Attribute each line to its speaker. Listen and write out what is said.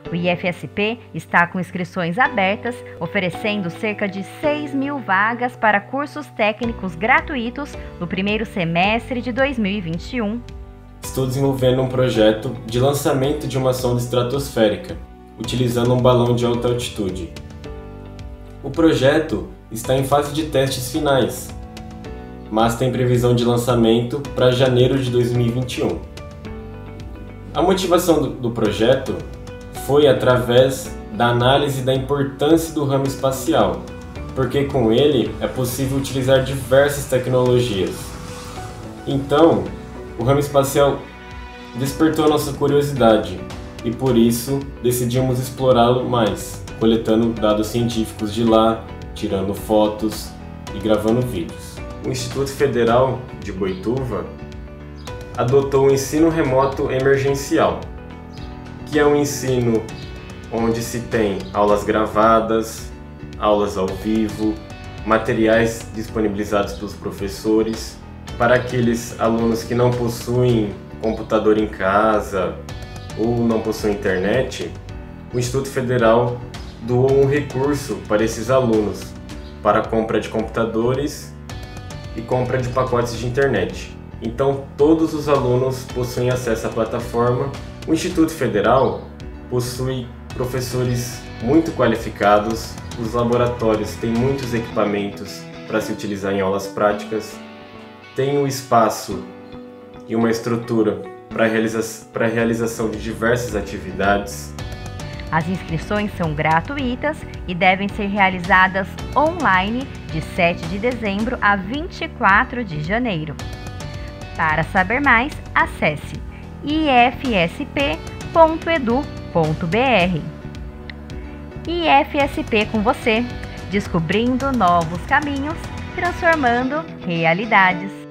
Speaker 1: O IFSP está com inscrições abertas, oferecendo cerca de 6.000 vagas para cursos técnicos gratuitos no primeiro semestre de 2021.
Speaker 2: Estou desenvolvendo um projeto de lançamento de uma sonda estratosférica, utilizando um balão de alta altitude. O projeto está em fase de testes finais, mas tem previsão de lançamento para janeiro de 2021. A motivação do projeto foi através da análise da importância do ramo espacial, porque com ele é possível utilizar diversas tecnologias. Então, o ramo espacial despertou nossa curiosidade e por isso decidimos explorá-lo mais, coletando dados científicos de lá, tirando fotos e gravando vídeos. O Instituto Federal de Boituva adotou o ensino remoto emergencial, que é um ensino onde se tem aulas gravadas, aulas ao vivo, materiais disponibilizados pelos professores. Para aqueles alunos que não possuem computador em casa ou não possuem internet, o Instituto Federal doou um recurso para esses alunos para compra de computadores e compra de pacotes de internet. Então todos os alunos possuem acesso à plataforma. O Instituto Federal possui professores muito qualificados, os laboratórios têm muitos equipamentos para se utilizar em aulas práticas, tem um espaço e uma estrutura para a realização de diversas atividades.
Speaker 1: As inscrições são gratuitas e devem ser realizadas online de 7 de dezembro a 24 de janeiro. Para saber mais, acesse ifsp.edu.br. IFSP com você, descobrindo novos caminhos, transformando realidades.